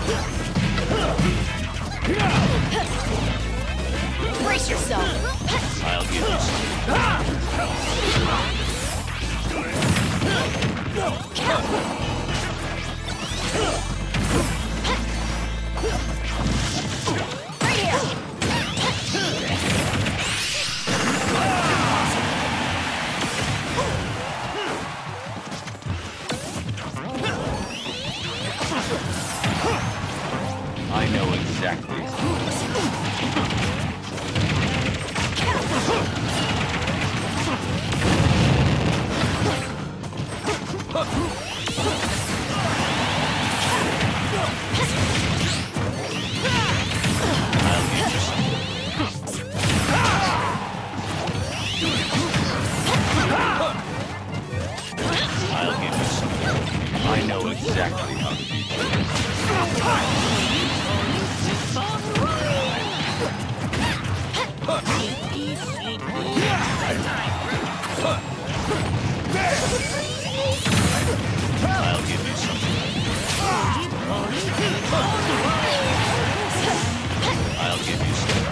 Brace yourself. I'll give you Right here. I know exactly. I'll give you something. I know exactly how to beat you. I'll give you something. I'll give you something.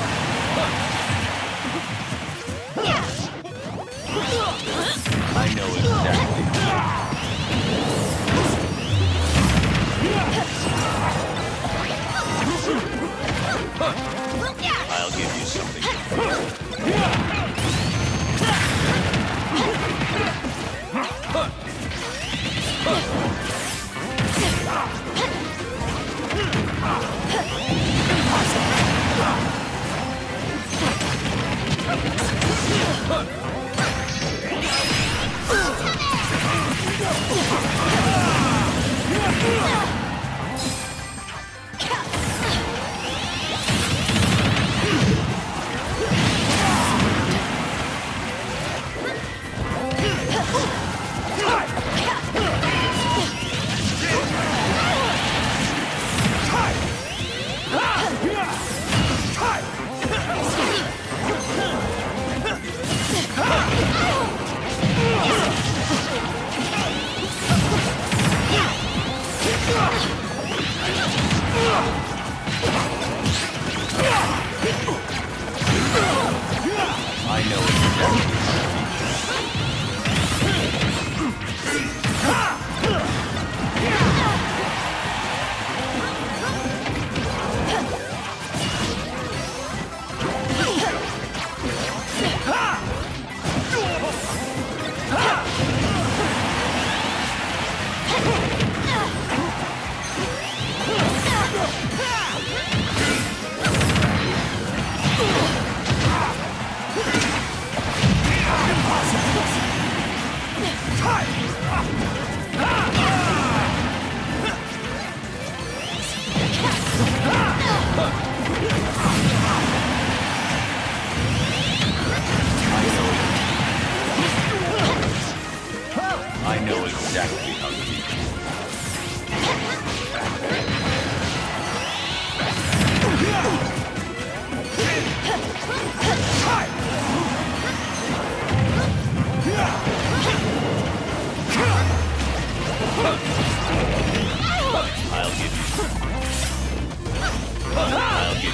I know exactly. I'll give you something. I know exactly. I know exactly how to beat you. I'll give you. I'll give you.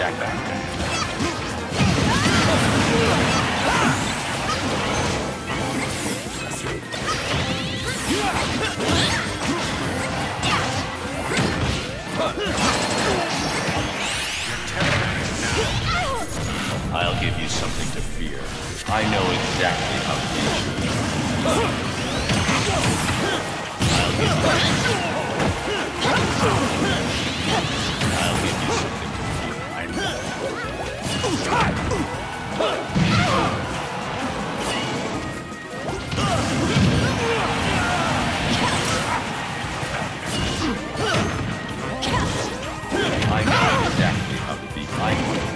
I'll give you something to fear. I know exactly how to beat you. I'll give you something to fear. I know. I know exactly how to beat my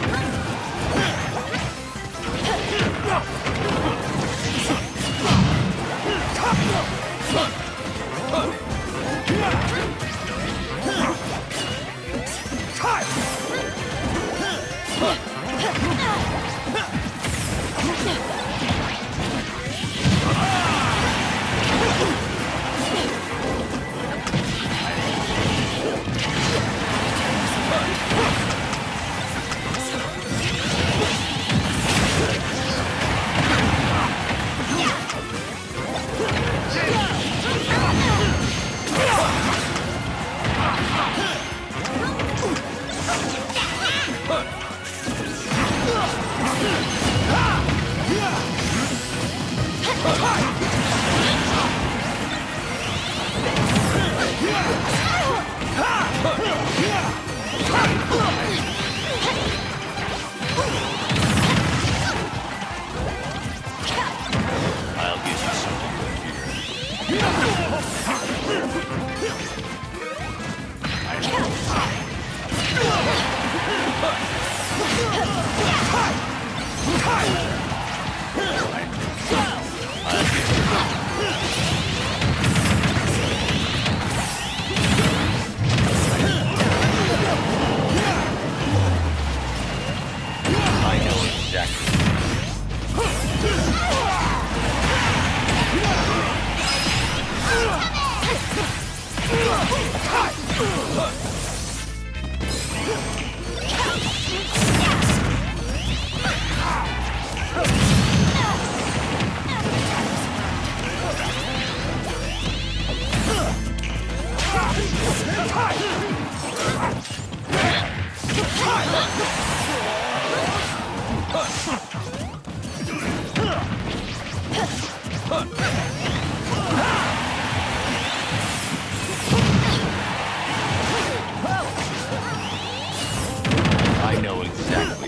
I know exactly.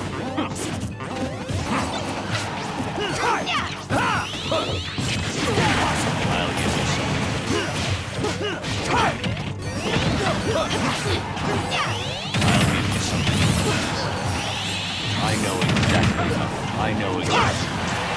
I'll give you something. I know exactly how. I know exactly.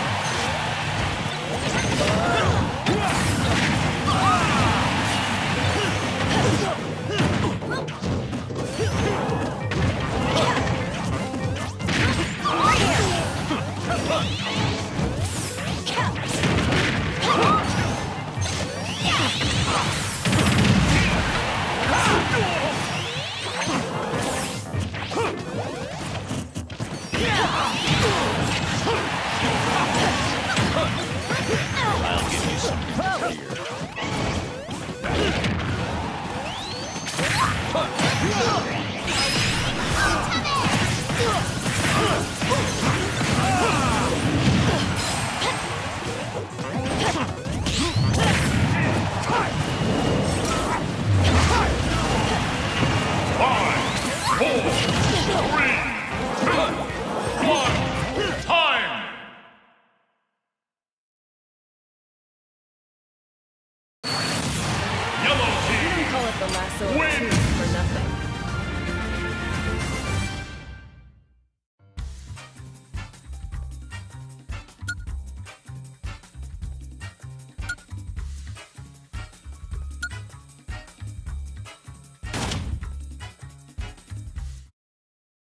I'll give you something to fear. Call it the lasso of truth for nothing.